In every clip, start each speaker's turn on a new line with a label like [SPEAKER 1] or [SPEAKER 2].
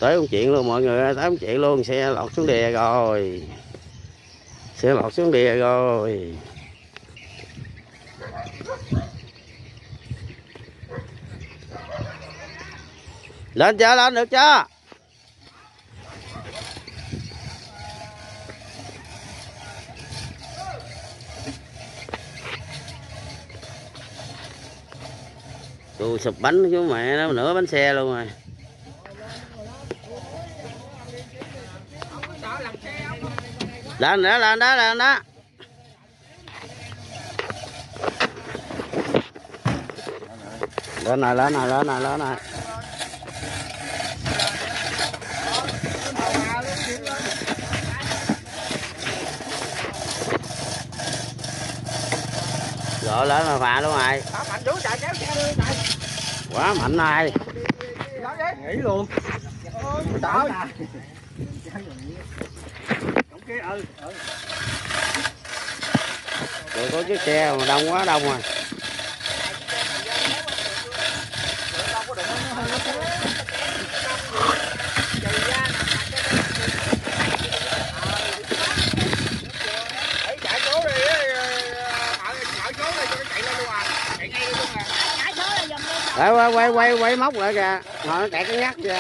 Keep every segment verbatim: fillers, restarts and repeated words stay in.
[SPEAKER 1] Tới công chuyện luôn mọi người ơi, tới công chuyện luôn, xe lọt xuống đìa rồi. Xe lọt xuống đìa rồi. Lên chưa, lên được chưa? Tôi sụp bánh chứ mẹ nó nửa bánh xe luôn rồi. Lên đó, lên đó, lên đó. Lên này, lên này, lên này, lên này. Rồi lên mà phà luôn rồi. Quá mạnh này.
[SPEAKER 2] Nghỉ luôn. Đỡ.
[SPEAKER 1] Rồi có chiếc xe mà đông quá đông rồi. Đấy, quay quay quay quay móc lại kìa, họ nó kẹt cái nhắc kìa.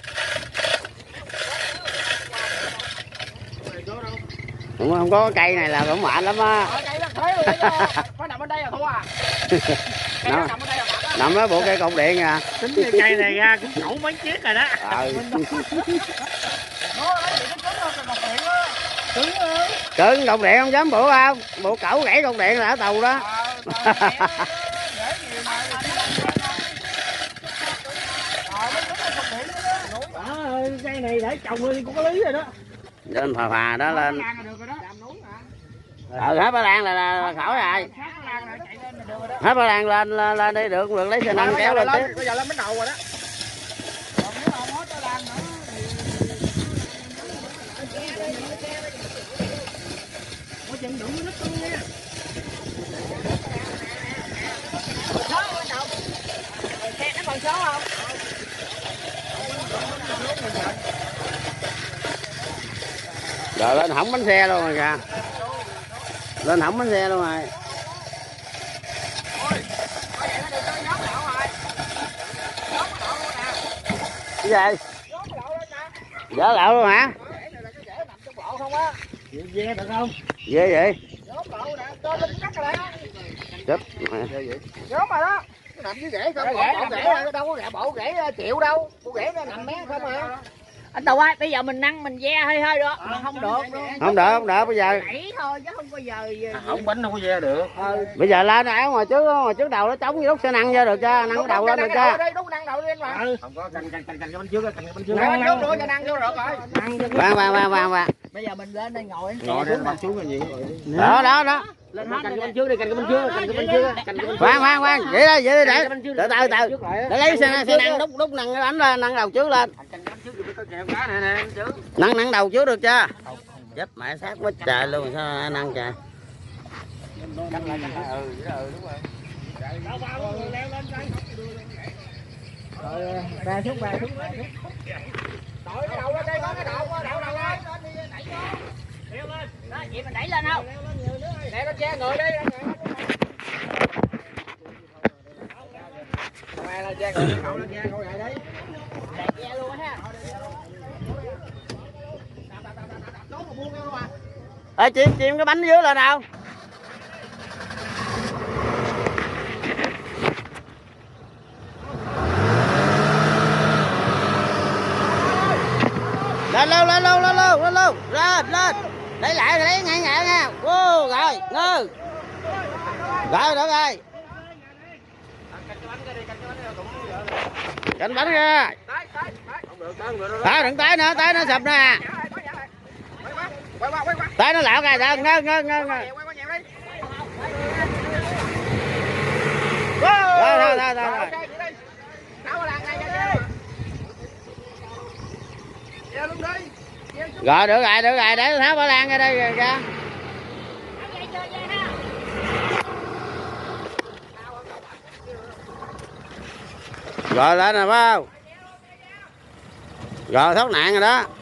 [SPEAKER 1] Không, không có cái cây này là cũng mạnh lắm á.
[SPEAKER 2] Nó nằm ở đây là thua à.
[SPEAKER 1] Nó nằm ở bộ cây cột điện à.
[SPEAKER 2] Tính cây này ra cũng nổ mấy chiếc rồi đó.
[SPEAKER 1] Ừ. Cứng cột điện không dám bộ không? Bộ cẩu gãy cột điện là ở tàu đó.
[SPEAKER 2] Cây này để trồng lên cũng có lý rồi đó.
[SPEAKER 1] Lên phà phà đó lên. Ờ hết Ba Lan là, là khỏi rồi. Hết Ba Lan lên lên, lên đi được được lấy xe nâng kéo lên tiếp.
[SPEAKER 2] Bây giờ lên bánh đầu rồi đó.
[SPEAKER 1] Rồi lên hỏng bánh xe luôn rồi kìa. Lên hỏng bánh xe luôn rồi. Cái gì? Dở lậu luôn hả?
[SPEAKER 2] Dê được không?
[SPEAKER 1] Dê vậy? Chết.
[SPEAKER 2] Gớm rồi đó. Nó nằm dưới rễ không? Bộ rễ đâu có rễ, bộ rễ chịu đâu. Bộ rễ nó nằm mé không à. Anh Tàu ơi, bây giờ mình nâng mình ve hơi hơi đó, mình không được luôn.
[SPEAKER 1] Không được, không được bây giờ.
[SPEAKER 2] Gãy thôi chứ không có giờ không bánh không có ve được.
[SPEAKER 1] Ừ. Bây giờ lên ở ngoài trước ngoài trước đầu nó trống như lúc sẽ nâng vô được chưa? Nâng cái đầu lên được chưa?
[SPEAKER 2] Đúng nâng đầu lên mà. Không có cành cành cành cành cái bánh trước, cành cái bánh trước.
[SPEAKER 1] Nâng
[SPEAKER 2] nâng vô cho nâng vô được rồi.
[SPEAKER 1] Vàng vàng vàng vàng vàng.
[SPEAKER 2] Bây giờ mình lên đây ngồi.
[SPEAKER 1] Ngồi đây mặt xuống là gì? Đó đó đó.
[SPEAKER 2] Lên hết cành cái bánh trước đi, cành cái bánh trước, cành cái bánh trước, cành cái bánh trước.
[SPEAKER 1] Vàng vàng vàng, vậy đó vậy để từ từ từ. Để lấy xe xe nâng đúc đúc nâng cái bánh lên, nâng đầu trước lên. Nâng nâng đầu trước được chưa? Chết mẹ sát quá trời luôn sao nâng trời.
[SPEAKER 2] Rồi ba xuống ba xuống. Đội cái đầu lên đây có cái đầu đầu đầu lên. Leo lên. Đó, vậy mình đẩy lên không? Để nó che người đi. Mày là che người cậu lên che ngồi lại đấy. Để che luôn ha.
[SPEAKER 1] Ê chim chim cái bánh dưới lên nào. Lên lên lên lên lên lên lên lên lên lấy lại lấy ngay ngay nha. Wow, rồi ngư rồi được rồi cạnh bánh ra à, đừng tới nữa tới nó sụp nè tới nó lạo kìa ngơ ngơ ngơ ngơ rồi rồi rồi rồi rồi được rồi được rồi để tháo Ba Lan ra đây kìa kìa. Rồi lên nè phải không? Rồi thoát nạn rồi đó.